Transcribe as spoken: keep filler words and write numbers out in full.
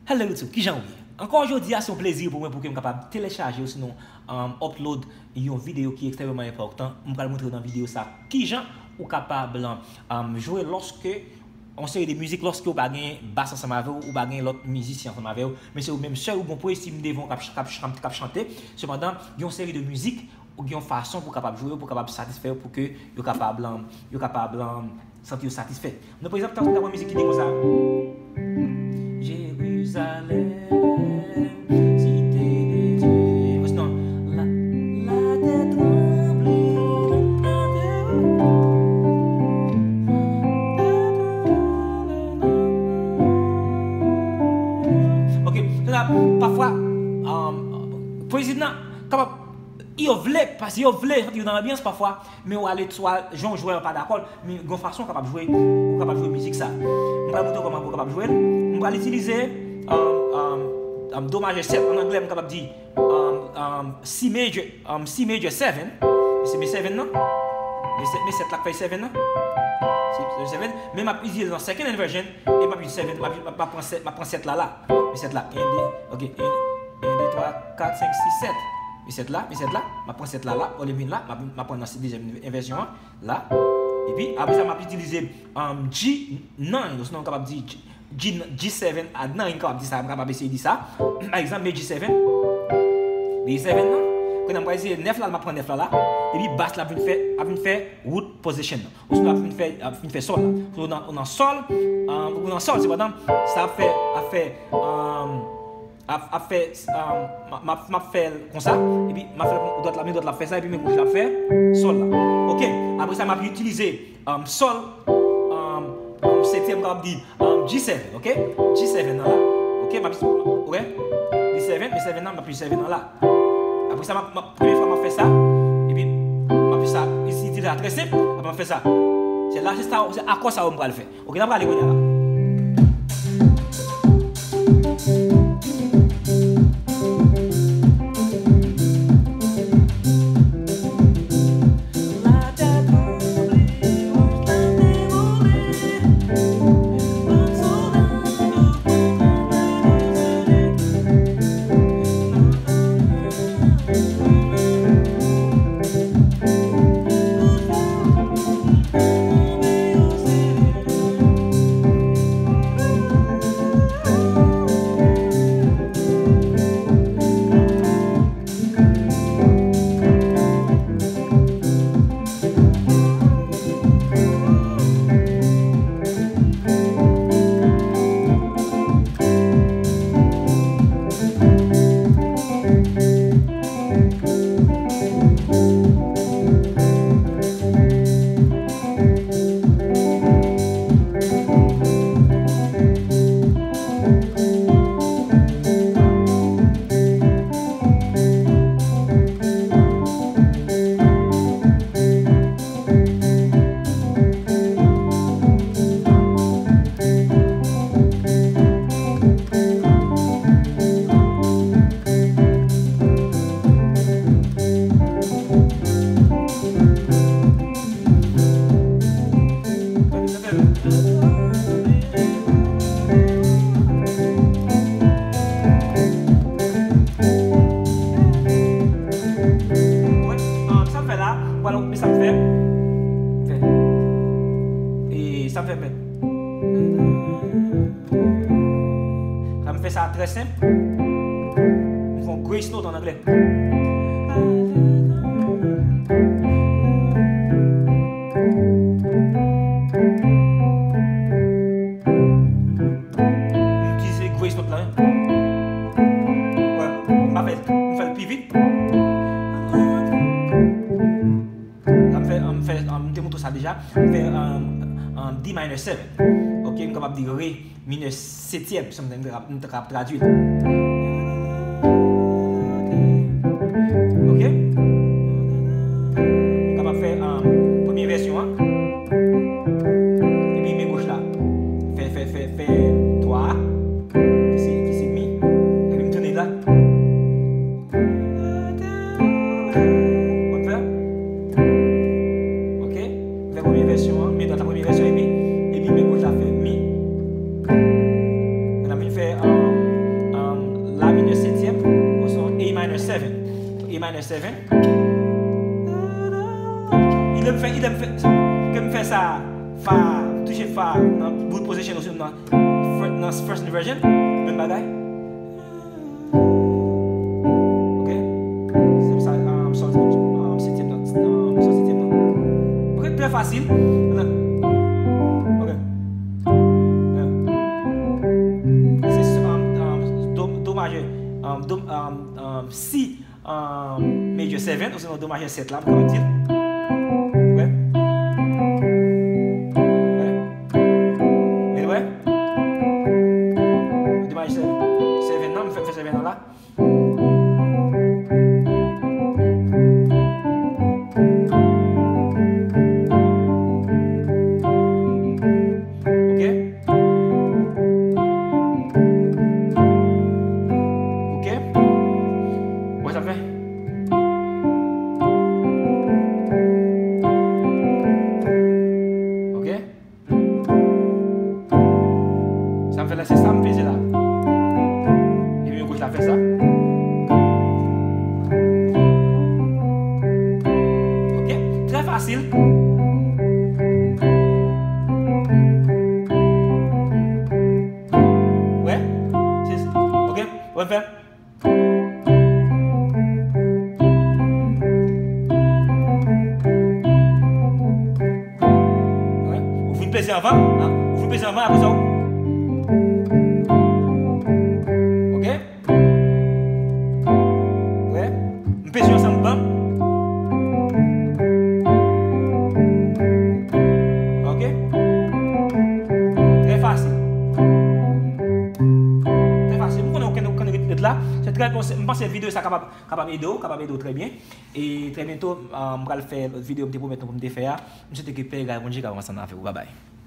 Hello YouTube, qui j'en oui. Encore aujourd'hui, c'est un plaisir pour moi pour que je sois capable de télécharger ou sinon um, upload une vidéo qui est extrêmement importante. Je vais vous montrer dans la vidéo ça qui j'en ou capable um, jouer lorsque on série de musique lorsque vous avez basse ensemble avec vous ou avez l'autre musicien ensemble avec vous, mais c'est vous même seul ou bon pour estimer devant cap chanter. Cependant, il y a une série de musique ou une façon pour capable jouer pour capable satisfaire pour que vous capable vous capable sentir satisfait. Nous par exemple, dans la musique qui dit comme ça. Jérusalem, cité de Dieu. Non, la, la tête tremblée, ok, c'est là, parfois, um, président, capable, il voulait, parce qu'il voulait rentrer dans l'ambiance parfois, mais on allait soit, Jean joueur pas d'accord, mais de façon capable de jouer, ou capable de jouer musique ça. On va montrer comment on capable de jouer. On va l'utiliser. Um, um, um, do major sept en anglais, je suis capable de dire um, um, C major, um, C major sept. C'est mes sept non? Mes sept là fait sept non? C'est sept. Mais je vais utiliser dans second inversion et je vais utiliser sept. Je prends sept là là. Mais sept là. un, deux, ok. un, deux, trois, quatre, cinq, six, sept. Mais sept là, mais sept là. Je prends sept là là. On les met là. Je prends dans cette deuxième inversion là. Et puis après ça, je vais utiliser um, G neuf. Sinon, je suis capable de dire G sept à neuf, capable de dire ça, capable d'essayer de dire ça. Par exemple, G sept, G sept non. Quand on va essayer neuf là, on va prendre neuf là là. Et puis basse là, on va faire, faire root position. Ou sinon, on va faire, on faire sol là. On a, on a sol, on a sol, c'est par exemple, ça fait, a fait, a fait, m'a m'a fait comme ça. Et puis m'a fait, d'autres là, d'autres là fait ça. Et puis mes bouches là fait sol là. Ok. Après ça, m'a pu utiliser sol. Septième capable dire um, G sept, ok? G sept là, ok? Ma ok? G sept, mais sept là, ma plus sept là. Après ça, ma première fois m'a fait ça, et puis m'a fait ça. Ici, c'est très simple. Après m'a fait ça. C'est là, c'est ça, c'est à quoi ça on va le faire. Ok, on va aller là. Ça me fait ça très simple. Ils font grace note en anglais. Utiliser grace note là. Ouais, on va faire le plus vite. Ça me fait, on me fait, on me démontre ça déjà. On fait un D minor sept. Ok, je suis capable de dire Ré mineur septième, je suis capable de traduire. Ok? Je suis capable de faire une première version. Hein? Et puis mes gauches là. Fait, fait, fait, fait trois. Qui c'est Mi. Et puis me tourner là. On fait? Ok? Fait la première version. Hein? Mais dans la première version, et puis, et puis mes gauches là fait Mi. On a fait. Um, sept. E minor sept. Il me fait, il me fait, que me fait ça, fa, toucher fa, dans bout position aussi dans dans first inversion, même bagaille. Ok, c'est ça, um, so, um, septième note, um, so septième note. Ok, très facile. Ok. C'est um, um, do, do majeur, um, do, um, um, si um, major sept, ou sinon do majeur sept là, comment dire? Avant, hein? Vous pesez avant après ça. Ok? Ouais. Vous pesez ensemble bas. Ok? Très facile. Très facile. Vous connaissez aucun rythme là. C'est très bon. Je pense que cette vidéo ça capable capable d'aider, capable d'aider très bien. Et très bientôt, on va faire une vidéo pour mettre pour me faire. Je suis équipé, gars, bonjour, comment ça va? Bye bye.